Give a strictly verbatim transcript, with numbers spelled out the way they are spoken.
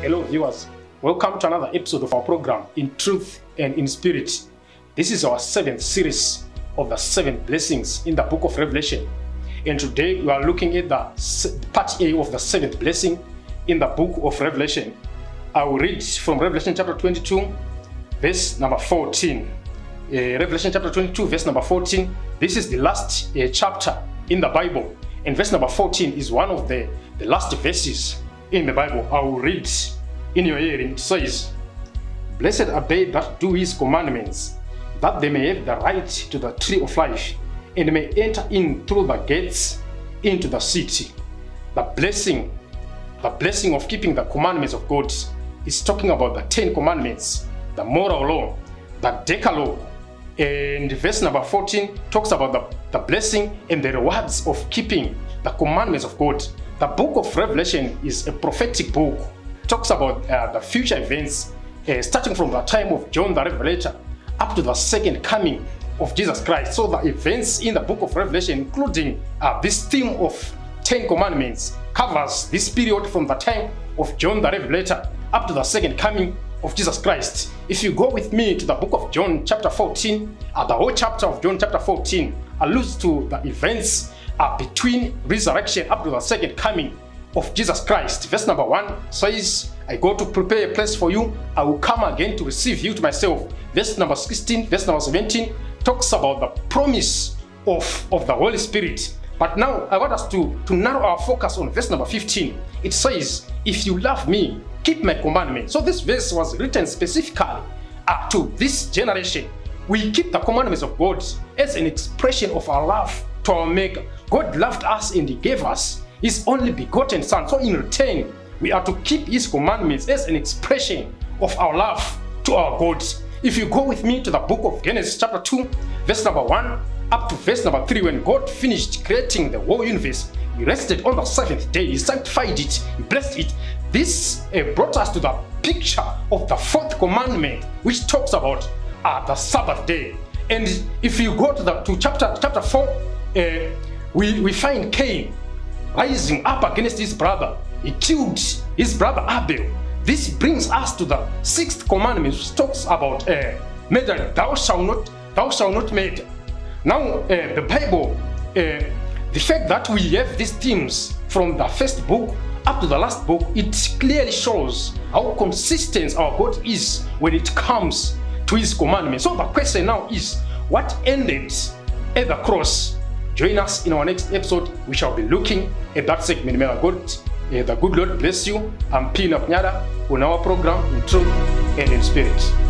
Hello viewers, welcome to another episode of our program In Truth and in Spirit. This is our seventh series of the seven blessings in the book of Revelation. And today we are looking at the part A of the seventh blessing in the book of Revelation. I will read from Revelation chapter twenty-two, verse number fourteen. Uh, Revelation chapter twenty-two, verse number fourteen. This is the last uh, chapter in the Bible. And verse number fourteen is one of the, the last verses in the Bible. I will read in your hearing. It says, "Blessed are they that do his commandments, that they may have the right to the tree of life, and may enter in through the gates into the city." The blessing, the blessing of keeping the commandments of God is talking about the Ten Commandments, the moral law, the Decalogue. And verse number fourteen talks about the, the blessing and the rewards of keeping the commandments of God. The book of Revelation is a prophetic book. It talks about uh, the future events, uh, starting from the time of John the Revelator up to the second coming of Jesus Christ. So the events in the book of Revelation, including uh, this theme of Ten Commandments, covers this period from the time of John the Revelator up to the second coming of Jesus Christ. If you go with me to the book of John chapter fourteen, uh, the whole chapter of John chapter fourteen alludes to the events uh, between resurrection up to the second coming of Jesus Christ. Verse number one says, "I go to prepare a place for you. I will come again to receive you to myself." Verse number sixteen, verse number seventeen talks about the promise of, of the Holy Spirit. But now I want us to, to narrow our focus on verse number fifteen. It says, "If you love me, keep my commandments." So this verse was written specifically uh, to this generation. We keep the commandments of God as an expression of our love to our Maker. God loved us and He gave us His only begotten Son. So in return, we are to keep His commandments as an expression of our love to our God. If you go with me to the book of Genesis chapter two, verse number one up to verse number three, when God finished creating the whole universe, He rested on the seventh day. He sanctified it, He blessed it. This uh, brought us to the picture of the fourth commandment, which talks about uh, the Sabbath day. And if you go to the to chapter chapter four, uh, we, we find Cain rising up against his brother. He killed his brother Abel. This brings us to the sixth commandment, which talks about uh, murder. Thou shalt not, thou shalt not murder. Now, uh, the Bible, uh, the fact that we have these themes from the first book up to the last book, it clearly shows how consistent our God is when it comes to His commandments. So the question now is, what ended at the cross? Join us in our next episode. We shall be looking at that segment. May God, uh, the good Lord bless you. I'm Pina Pnyada on our program In Truth and in Spirit.